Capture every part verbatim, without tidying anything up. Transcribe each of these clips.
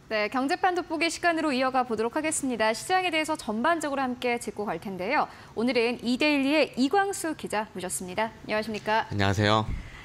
네, 경제판 돋보기 시간으로 이어가 보도록 하겠습니다. 시장에 대해서 전반적으로 함께 짚고 갈 텐데요. 오늘은 이데일리의 이광수 기자 모셨습니다. 안녕하십니까? 안녕하세요.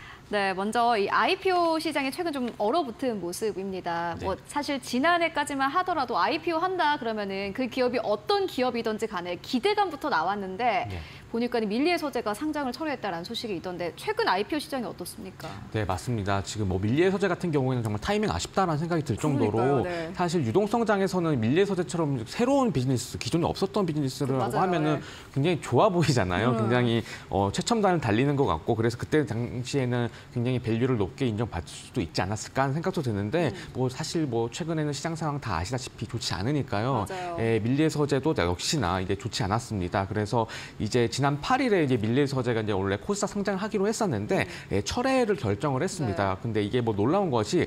네, 먼저 이 아이피오 시장이 최근 좀 얼어붙은 모습입니다. 네. 뭐 사실 지난해까지만 하더라도 아이피오 한다 그러면은 그 기업이 어떤 기업이든지 간에 기대감부터 나왔는데 네. 보니까 밀리의 서재가 상장을 철회했다라는 소식이 있던데 최근 아이피오 시장이 어떻습니까? 네, 맞습니다. 지금 뭐 밀리의 서재 같은 경우에는 정말 타이밍 아쉽다라는 생각이 들 정도로 그러니까요, 네. 사실 유동성장에서는 밀리의 서재처럼 새로운 비즈니스, 기존에 없었던 비즈니스라고 맞아요, 하면은 네. 굉장히 좋아 보이잖아요. 음. 굉장히 어, 최첨단을 달리는 것 같고 그래서 그때 당시에는 굉장히 밸류를 높게 인정받을 수도 있지 않았을까 하는 생각도 드는데 음. 뭐 사실 뭐 최근에는 시장 상황 다 아시다시피 좋지 않으니까요. 맞아요. 예, 밀리의 서재도 역시나 이제 좋지 않았습니다. 그래서 이제 지난 팔 일에 이제 밀리의 서재가 이제 원래 코스닥 상장하기로 했었는데 음. 예, 철회를 결정을 했습니다. 네. 근데 이게 뭐 놀라운 것이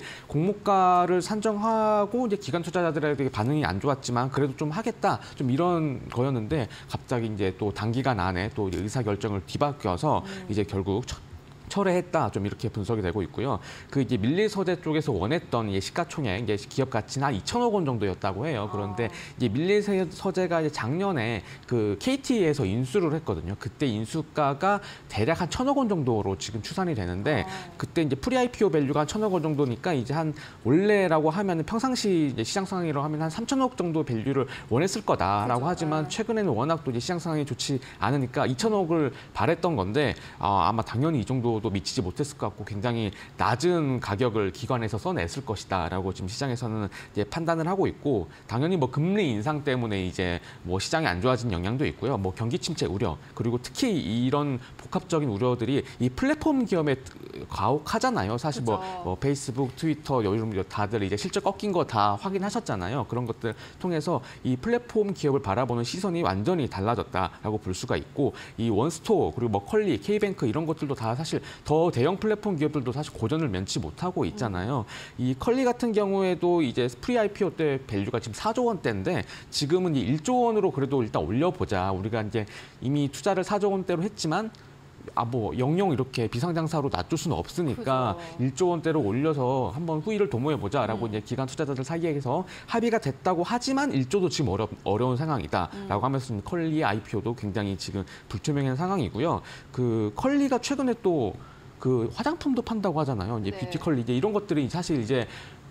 공모가를 산정하고 이제 기관 투자자들에게 반응이 안 좋았지만 그래도 좀 하겠다 좀 이런 거였는데 갑자기 이제 또 단기간 안에 또 의사 결정을 뒤바뀌어서 음. 이제 결국 철- 철회했다 좀 이렇게 분석이 되고 있고요. 그 이제 밀리 서재 쪽에서 원했던 이 시가총액 이제 기업 가치는 한 이천억 원 정도였다고 해요. 그런데 아. 이제 밀리 서재가 이제 작년에 그 케이티에서 인수를 했거든요. 그때 인수가가 대략 한 천억 원 정도로 지금 추산이 되는데 아. 그때 이제 프리 아이피오 밸류가 한 천억 원 정도니까 이제 한 원래라고 하면 평상시 이제 시장 상황이라고 하면 한 삼천억 정도 밸류를 원했을 거다라고 그렇죠. 하지만 네. 최근에는 워낙 또 이제 시장 상황이 좋지 않으니까 이천억을 바랬던 건데 아, 아마 당연히 이 정도 도 미치지 못했을 것 같고 굉장히 낮은 가격을 기관에서 써냈을 것이다라고 지금 시장에서는 이제 판단을 하고 있고 당연히 뭐 금리 인상 때문에 이제 뭐 시장이 안 좋아진 영향도 있고요. 뭐 경기 침체 우려 그리고 특히 이런 복합적인 우려들이 이 플랫폼 기업에 가혹하잖아요. 사실 뭐, 그렇죠. 뭐 페이스북, 트위터 요즘 다들 이제 실적 꺾인 거 다 확인하셨잖아요. 그런 것들 통해서 이 플랫폼 기업을 바라보는 시선이 완전히 달라졌다라고 볼 수가 있고 이 원스토어 그리고 뭐 컬리, K뱅크 이런 것들도 다 사실 더 대형 플랫폼 기업들도 사실 고전을 면치 못하고 있잖아요. 이 컬리 같은 경우에도 이제 프리 아이피오 때 밸류가 지금 사조 원대인데 지금은 이 일조 원으로 그래도 일단 올려보자. 우리가 이제 이미 투자를 사조 원대로 했지만 아, 뭐 영영 이렇게 비상장사로 놔둘 수는 없으니까 그죠. 일조 원대로 올려서 한번 후위를 도모해보자라고 음. 이제 기관 투자자들 사이에서 합의가 됐다고 하지만 일조도 지금 어려, 어려운 상황이다라고 음. 하면서 지금 컬리의 아이피오도 굉장히 지금 불투명한 상황이고요. 그 컬리가 최근에 또 그 화장품도 판다고 하잖아요. 이제 네. 뷰티 컬리 이제 이런 것들이 사실 이제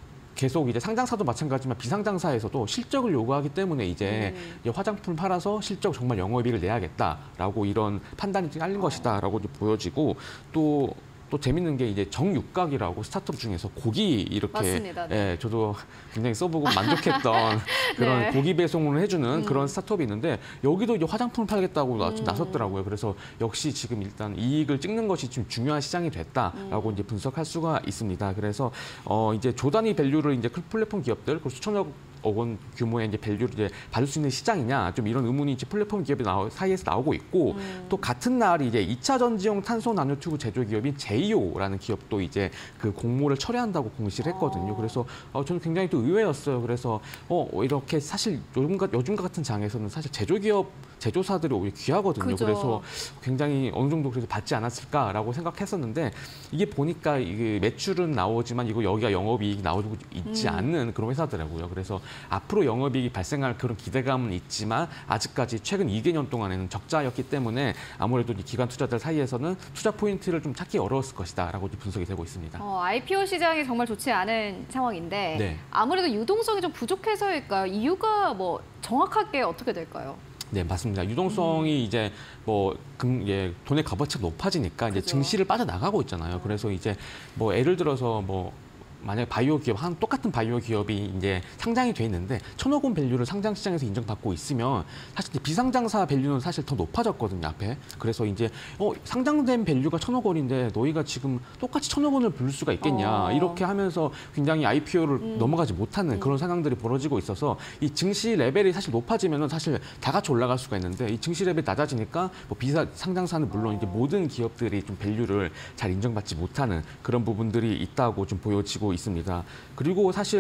계속 이제 상장사도 마찬가지지만 비상장사에서도 실적을 요구하기 때문에 이제 음. 이제 화장품 팔아서 실적 정말 영업이익을 내야겠다라고 이런 판단이 깔린 어. 것이다라고 이제 보여지고 또. 또 재밌는 게 이제 정육각이라고 스타트업 중에서 고기 이렇게 맞습니다. 네. 예, 저도 굉장히 써보고 만족했던 그런 네. 고기 배송을 해주는 음. 그런 스타트업이 있는데 여기도 이제 화장품을 팔겠다고 나, 음. 나섰더라고요. 그래서 역시 지금 일단 이익을 찍는 것이 좀 중요한 시장이 됐다라고 음. 이제 분석할 수가 있습니다. 그래서 어 이제 조단위 밸류를 이제 플랫폼 기업들 그 수천억 억 원 규모의 이제 밸류를 이제 받을 수 있는 시장이냐 좀 이런 의문이 이제 플랫폼 기업이 나오, 사이에서 나오고 있고 음. 또 같은 날 이제 이 차 전지용 탄소 나노튜브 제조 기업인 제이오라는 기업도 이제 그 공모를 철회한다고 공시를 했거든요. 어. 그래서 어, 저는 굉장히 또 의외였어요. 그래서 어 이렇게 사실 요즘과 요즘 같은 장에서는 사실 제조 기업 제조사들이 오히려 귀하거든요. 그죠. 그래서 굉장히 어느 정도 그래서 받지 않았을까라고 생각했었는데 이게 보니까 이게 매출은 나오지만 이거 여기가 영업이익이 나오고 있지 음. 않는 그런 회사더라고요. 그래서 앞으로 영업이익이 발생할 그런 기대감은 있지만 아직까지 최근 이 개년 동안에는 적자였기 때문에 아무래도 이 기관 투자자들 사이에서는 투자 포인트를 좀 찾기 어려웠을 것이다라고 분석이 되고 있습니다. 어, 아이피오 시장이 정말 좋지 않은 상황인데 네. 아무래도 유동성이 좀 부족해서일까요? 이유가 뭐 정확하게 어떻게 될까요? 네, 맞습니다. 유동성이 음. 이제 뭐 금, 예, 돈의 값어치가 높아지니까 이제 그죠. 증시를 빠져나가고 있잖아요. 그래서 이제 뭐 예를 들어서 뭐 만약에 바이오 기업, 한 똑같은 바이오 기업이 이제 상장이 돼 있는데 천억 원 밸류를 상장 시장에서 인정받고 있으면 사실 이제 비상장사 밸류는 사실 더 높아졌거든요, 앞에. 그래서 이제 어, 상장된 밸류가 천억 원인데 너희가 지금 똑같이 천억 원을 부를 수가 있겠냐. 어. 이렇게 하면서 굉장히 아이피오를 음. 넘어가지 못하는 그런 상황들이 벌어지고 있어서 이 증시 레벨이 사실 높아지면은 사실 다 같이 올라갈 수가 있는데 이 증시 레벨이 낮아지니까 뭐 비상 상장사는 물론 이제 모든 기업들이 좀 밸류를 잘 인정받지 못하는 그런 부분들이 있다고 좀 보여지고 있습니다. 그리고 사실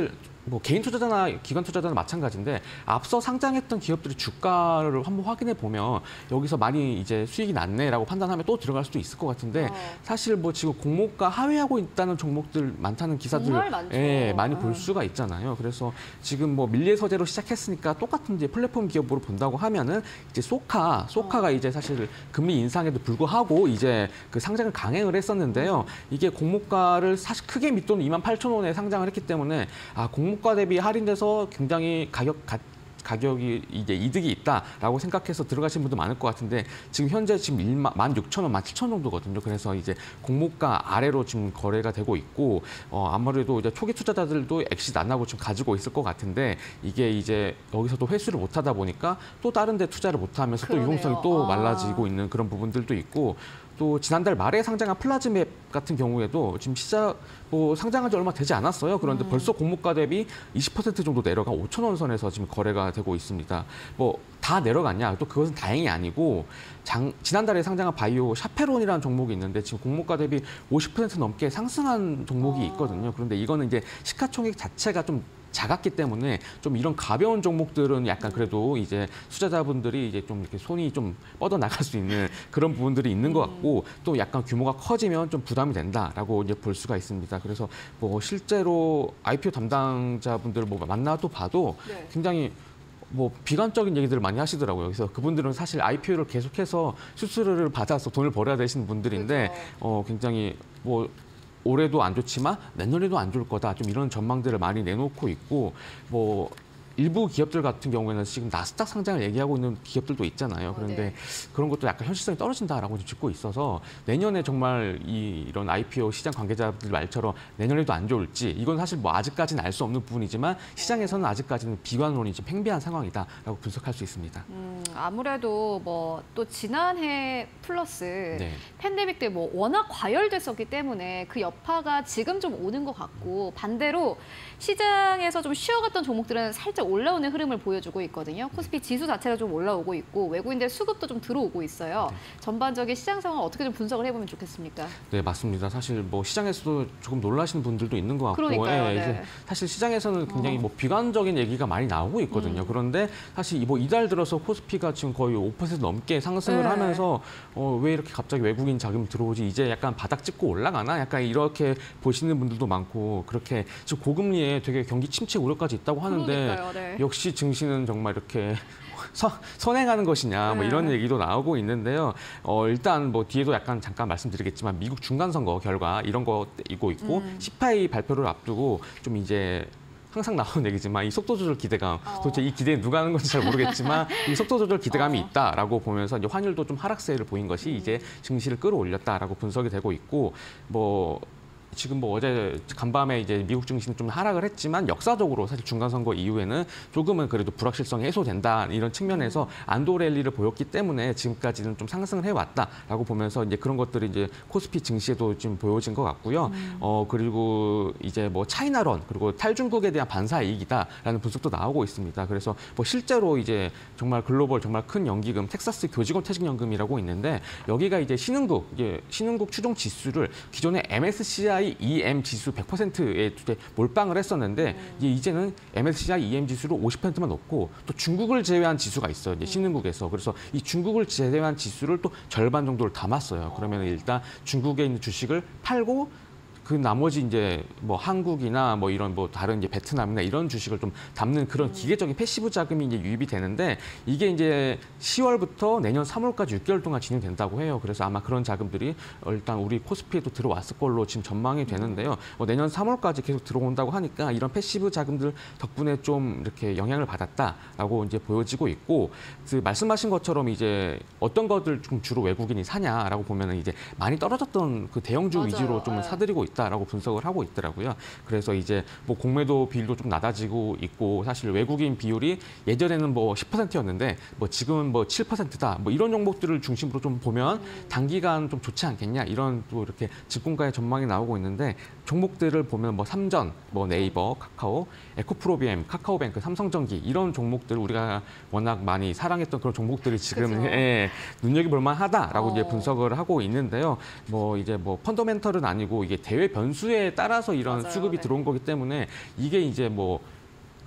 뭐 개인 투자자나 기관 투자자는 마찬가지인데 앞서 상장했던 기업들의 주가를 한번 확인해 보면 여기서 많이 이제 수익이 났네라고 판단하면 또 들어갈 수도 있을 것 같은데 어. 사실 뭐 지금 공모가 하회하고 있다는 종목들 많다는 기사들 정말 많죠. 예, 많이 볼 음. 수가 있잖아요. 그래서 지금 뭐 밀리의 서재로 시작했으니까 똑같은 이제 플랫폼 기업으로 본다고 하면은 이제 소카, 소카가 어. 이제 사실 금리 인상에도 불구하고 이제 그 상장을 강행을 했었는데요. 이게 공모가를 사실 크게 밑돈 이만 팔천 원에 상장을 했기 때문에 아 공모가 대비 할인돼서 굉장히 가격 가, 가격이 이제 이득이 있다라고 생각해서 들어가신 분도 많을 것 같은데 지금 현재 지금 만 육천 원, 만 칠천 원 정도거든요. 그래서 이제 공모가 아래로 지금 거래가 되고 있고 어, 아무래도 이제 초기 투자자들도 엑시트 안 하고 지금 가지고 있을 것 같은데 이게 이제 여기서도 회수를 못 하다 보니까 또 다른 데 투자를 못 하면서 또 그러네요. 유동성이 또 아. 말라지고 있는 그런 부분들도 있고 또 지난달 말에 상장한 플라즈맵 같은 경우에도 지금 시작 뭐 상장한 지 얼마 되지 않았어요. 그런데 음. 벌써 공모가 대비 이십 퍼센트 정도 내려가 오천 원 선에서 지금 거래가 되고 있습니다. 뭐 다 내려갔냐? 또 그것은 다행이 아니고 장, 지난달에 상장한 바이오 샤페론이라는 종목이 있는데 지금 공모가 대비 오십 퍼센트 넘게 상승한 종목이 있거든요. 그런데 이거는 이제 시가총액 자체가 좀 작았기 때문에 좀 이런 가벼운 종목들은 약간 그래도 이제 투자자분들이 이제 좀 이렇게 손이 좀 뻗어 나갈 수 있는 그런 부분들이 있는 것 같고 또 약간 규모가 커지면 좀 부담이 된다라고 이제 볼 수가 있습니다. 그래서 뭐 실제로 아이피오 담당자분들 뭐 만나도 봐도 네. 굉장히 뭐 비관적인 얘기들을 많이 하시더라고요. 그래서 그분들은 사실 아이피오를 계속해서 수수료를 받아서 돈을 벌어야 되시는 분들인데 그렇죠. 어 굉장히 뭐 올해도 안 좋지만 내년에도 안 좋을 거다. 좀 이런 전망들을 많이 내놓고 있고 뭐 일부 기업들 같은 경우에는 지금 나스닥 상장을 얘기하고 있는 기업들도 있잖아요. 어, 그런데 네. 그런 것도 약간 현실성이 떨어진다라고 짚고 있어서 내년에 정말 이, 이런 아이피오 시장 관계자들 말처럼 내년에도 안 좋을지 이건 사실 뭐 아직까지는 알 수 없는 부분이지만 시장에서는 아직까지는 비관론이 좀 팽배한 상황이다라고 분석할 수 있습니다. 음, 아무래도 뭐 또 지난해 플러스 네. 팬데믹 때 뭐 워낙 과열됐었기 때문에 그 여파가 지금 좀 오는 것 같고 반대로 시장에서 좀 쉬어갔던 종목들은 살짝 올라오는 흐름을 보여주고 있거든요. 코스피 지수 자체가 좀 올라오고 있고 외국인들 수급도 좀 들어오고 있어요. 네. 전반적인 시장 상황을 어떻게 좀 분석을 해보면 좋겠습니까? 네, 맞습니다. 사실 뭐 시장에서도 조금 놀라시는 분들도 있는 것 같고, 그러니까요, 예, 네. 이제 사실 시장에서는 굉장히 어. 뭐 비관적인 얘기가 많이 나오고 있거든요. 음. 그런데 사실 뭐 이달 들어서 코스피가 지금 거의 오 퍼센트 넘게 상승을 네. 하면서 어, 왜 이렇게 갑자기 외국인 자금이 들어오지? 이제 약간 바닥 찍고 올라가나? 약간 이렇게 보시는 분들도 많고 그렇게 지금 고금리에 되게 경기 침체 우려까지 있다고 하는데 그러니까요, 네. 역시 증시는 정말 이렇게 서, 선행하는 것이냐 뭐 네. 이런 얘기도 나오고 있는데요. 어, 일단 뭐 뒤에도 약간 잠깐 말씀드리겠지만 미국 중간선거 결과 이런 거 이고 있고 음. 씨피아이 발표를 앞두고 좀 이제 항상 나오는 얘기지만 이 속도 조절 기대감 어. 도대체 이 기대에 누가 하는 건지 잘 모르겠지만 이 속도 조절 기대감이 어. 있다라고 보면서 이제 환율도 좀 하락세를 보인 것이 음. 이제 증시를 끌어올렸다라고 분석이 되고 있고 뭐 지금 뭐 어제 간밤에 이제 미국 증시는 좀 하락을 했지만 역사적으로 사실 중간 선거 이후에는 조금은 그래도 불확실성이 해소된다 이런 측면에서 안도 랠리를 보였기 때문에 지금까지는 좀 상승을 해왔다라고 보면서 이제 그런 것들이 이제 코스피 증시에도 지금 보여진 것 같고요. 음. 어 그리고 이제 뭐 차이나론 그리고 탈중국에 대한 반사 이익이다라는 분석도 나오고 있습니다. 그래서 뭐 실제로 이제 정말 글로벌 정말 큰 연기금 텍사스 교직원 퇴직연금이라고 있는데 여기가 이제 신흥국 이제 신흥국 추종 지수를 기존의 엠에스시아이 이엠 지수 백 퍼센트에 몰빵을 했었는데 이제 이제는 엠에스시아이 이엠 지수를 오십 퍼센트만 넣고 또 중국을 제외한 지수가 있어요. 이제 신흥국에서. 그래서 이 중국을 제외한 지수를 또 절반 정도를 담았어요. 그러면 일단 중국에 있는 주식을 팔고 그 나머지 이제 뭐 한국이나 뭐 이런 뭐 다른 이제 베트남이나 이런 주식을 좀 담는 그런 기계적인 패시브 자금이 이제 유입이 되는데 이게 이제 시월부터 내년 삼월까지 육 개월 동안 진행된다고 해요. 그래서 아마 그런 자금들이 일단 우리 코스피에도 들어왔을 걸로 지금 전망이 되는데요. 뭐 내년 삼월까지 계속 들어온다고 하니까 이런 패시브 자금들 덕분에 좀 이렇게 영향을 받았다라고 이제 보여지고 있고 그 말씀하신 것처럼 이제 어떤 것들 좀 주로 외국인이 사냐라고 보면은 이제 많이 떨어졌던 그 대형주 맞아요. 위주로 좀 네. 사들이고 있 다라고 분석을 하고 있더라고요. 그래서 이제 뭐 공매도 비율도 좀 낮아지고 있고 사실 외국인 비율이 예전에는 뭐 십 퍼센트였는데 뭐 지금은 뭐 칠 퍼센트다. 뭐 이런 종목들을 중심으로 좀 보면 단기간 좀 좋지 않겠냐 이런 또 이렇게 직공가의 전망이 나오고 있는데 종목들을 보면 뭐 삼전, 뭐 네이버, 카카오, 에코프로비엠, 카카오뱅크, 삼성전기 이런 종목들 우리가 워낙 많이 사랑했던 그런 종목들이 지금 그죠. 예, 눈여겨볼 만하다라고 어. 이제 분석을 하고 있는데요. 뭐 이제 뭐 펀더멘털은 아니고 이게 대외 변수에 따라서 이런 맞아요. 수급이 네. 들어온 거기 때문에 이게 이제 뭐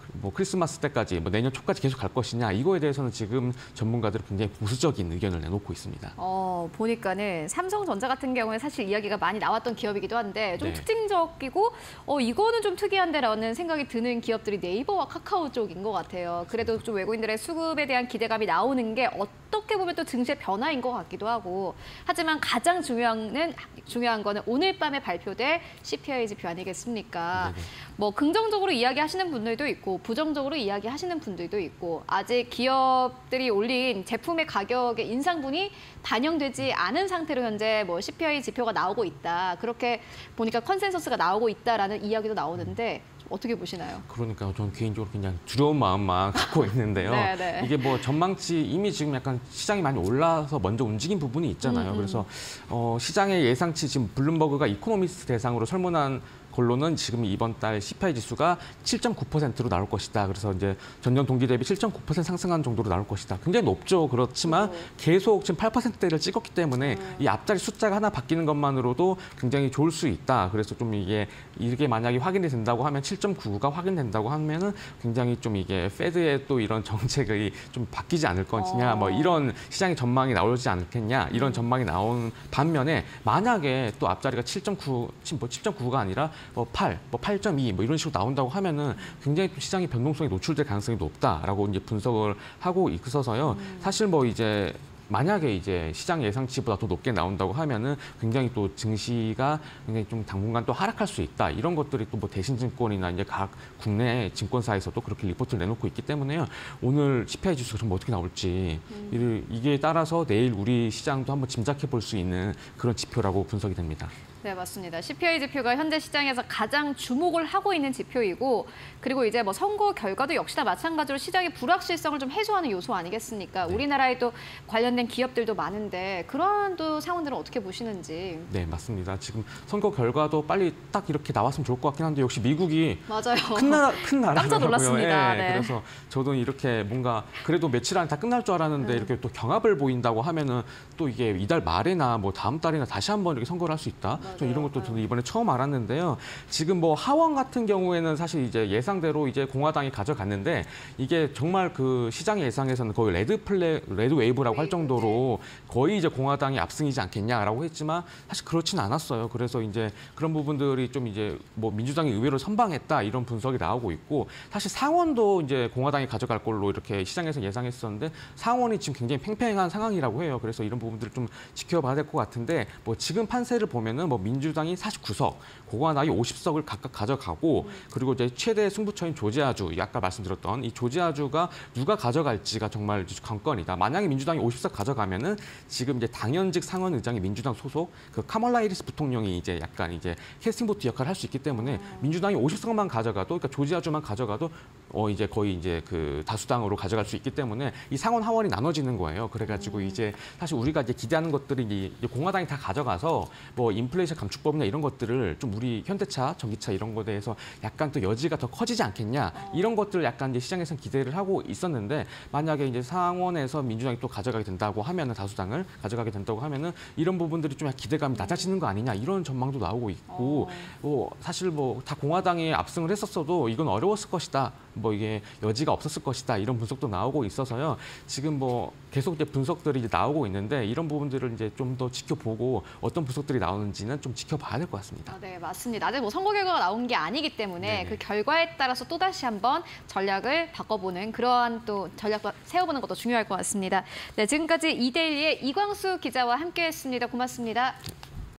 뭐 크리스마스 때까지, 뭐 내년 초까지 계속 갈 것이냐 이거에 대해서는 지금 전문가들은 굉장히 보수적인 의견을 내놓고 있습니다. 어, 보니까는 삼성전자 같은 경우에 사실 이야기가 많이 나왔던 기업이기도 한데 좀 네. 특징적이고 어, 이거는 좀 특이한데라는 생각이 드는 기업들이 네이버와 카카오 쪽인 것 같아요. 그래도 좀 외국인들의 수급에 대한 기대감이 나오는 게 어떻게 보면 또 증시의 변화인 것 같기도 하고 하지만 가장 중요한, 중요한 거는 오늘 밤에 발표될 씨피아이 지표 아니겠습니까? 네네. 뭐 긍정적으로 이야기하시는 분들도 있고 부정적으로 이야기하시는 분들도 있고 아직 기업들이 올린 제품의 가격의 인상분이 반영되지 않은 상태로 현재 뭐 씨피아이 지표가 나오고 있다. 그렇게 보니까 컨센서스가 나오고 있다라는 이야기도 나오는데 어떻게 보시나요? 그러니까 저는 개인적으로 그냥 두려운 마음만 갖고 있는데요. 네, 네. 이게 뭐 전망치 이미 지금 약간 시장이 많이 올라서 먼저 움직인 부분이 있잖아요. 음, 음. 그래서 어, 시장의 예상치 지금 블룸버그가 이코노미스트 대상으로 설문한 걸로는 지금 이번 달 씨피아이 지수가 칠 점 구 퍼센트로 나올 것이다. 그래서 이제 전년 동기 대비 칠 점 구 퍼센트 상승한 정도로 나올 것이다. 굉장히 높죠. 그렇지만 그렇죠. 계속 지금 팔 퍼센트대를 찍었기 때문에 음. 이 앞자리 숫자가 하나 바뀌는 것만으로도 굉장히 좋을 수 있다. 그래서 좀 이게 이게 만약에 확인이 된다고 하면 칠 점 구가 확인된다고 하면은 굉장히 좀 이게 페드의 또 이런 정책이 좀 바뀌지 않을 것이냐, 어. 뭐 이런 시장의 전망이 나오지 않겠냐, 이런 전망이 나온 반면에 만약에 또 앞자리가 칠 점 구, 뭐 칠 점 구가 아니라 뭐 팔, 뭐 팔 점 이 뭐 이런 식으로 나온다고 하면은 굉장히 또 시장의 변동성이 노출될 가능성이 높다라고 이제 분석을 하고 있어서요. 음. 사실 뭐 이제 만약에 이제 시장 예상치보다 더 높게 나온다고 하면은 굉장히 또 증시가 굉장히 좀 당분간 또 하락할 수 있다. 이런 것들이 또 뭐 대신증권이나 이제 각 국내 증권사에서도 그렇게 리포트를 내놓고 있기 때문에요. 오늘 씨피아이 지수가 좀 어떻게 나올지 음. 이게 따라서 내일 우리 시장도 한번 짐작해 볼 수 있는 그런 지표라고 분석이 됩니다. 네, 맞습니다. 씨피아이 지표가 현재 시장에서 가장 주목을 하고 있는 지표이고 그리고 이제 뭐 선거 결과도 역시나 마찬가지로 시장의 불확실성을 좀 해소하는 요소 아니겠습니까? 네. 우리나라에 또 관련된 기업들도 많은데 그러한 또 상황들은 어떻게 보시는지. 네, 맞습니다. 지금 선거 결과도 빨리 딱 이렇게 나왔으면 좋을 것 같긴 한데 역시 미국이 맞아요. 큰 나라, 큰 나라라고요. 깜짝 놀랐습니다. 예, 네. 그래서 저도 이렇게 뭔가 그래도 며칠 안에 다 끝날 줄 알았는데 음. 이렇게 또 경합을 보인다고 하면은 또 이게 이달 말에나 뭐 다음 달이나 다시 한번 이렇게 선거를 할 수 있다. 저 이런 것도 저는 이번에 처음 알았는데요. 지금 뭐 하원 같은 경우에는 사실 이제 예상대로 이제 공화당이 가져갔는데 이게 정말 그 시장의 예상에서는 거의 레드 플레 레드 웨이브라고 할 정도로 거의 이제 공화당이 압승이지 않겠냐라고 했지만 사실 그렇지는 않았어요. 그래서 이제 그런 부분들이 좀 이제 뭐 민주당이 의외로 선방했다 이런 분석이 나오고 있고 사실 상원도 이제 공화당이 가져갈 걸로 이렇게 시장에서 예상했었는데 상원이 지금 굉장히 팽팽한 상황이라고 해요. 그래서 이런 부분들을 좀 지켜봐야 될 것 같은데 뭐 지금 판세를 보면은 뭐 민주당이 사십구 석, 공화당이 오십 석을 각각 가져가고 그리고 이제 최대 승부처인 조지아주, 아까 말씀드렸던 이 조지아주가 누가 가져갈지가 정말 관건이다. 만약에 민주당이 오십 석 가져가면은 지금 이제 당연직 상원 의장이 민주당 소속 그 카멀라 해리스 부통령이 이제 약간 이제 캐스팅 보트 역할을 할 수 있기 때문에 민주당이 오십 석만 가져가도 그러니까 조지아주만 가져가도 어 이제 거의 이제 그 다수당으로 가져갈 수 있기 때문에 이 상원 하원이 나눠지는 거예요. 그래가지고 이제 사실 우리가 이제 기대하는 것들이 이제 공화당이 다 가져가서 뭐 인플레이션 감축법이나 이런 것들을 좀 우리 현대차, 전기차 이런 거에 대해서 약간 또 여지가 더 커지지 않겠냐 이런 것들 약간 이제 시장에서 기대를 하고 있었는데 만약에 이제 상원에서 민주당이 또 가져가게 된다고 하면은 다수당을 가져가게 된다고 하면은 이런 부분들이 좀 기대감이 낮아지는 거 아니냐 이런 전망도 나오고 있고 뭐 사실 뭐 다 공화당이 압승을 했었어도 이건 어려웠을 것이다. 뭐 이게 여지가 없었을 것이다 이런 분석도 나오고 있어서요. 지금 뭐 계속 이제 분석들이 이제 나오고 있는데 이런 부분들을 이제 좀 더 지켜보고 어떤 분석들이 나오는지는 좀 지켜봐야 될 것 같습니다. 아, 네, 맞습니다. 아직 뭐 선거 결과가 나온 게 아니기 때문에 네네. 그 결과에 따라서 또 다시 한번 전략을 바꿔보는 그러한 또 전략도 세워보는 것도 중요할 것 같습니다. 네, 지금까지 이데일리의 이광수 기자와 함께했습니다. 고맙습니다.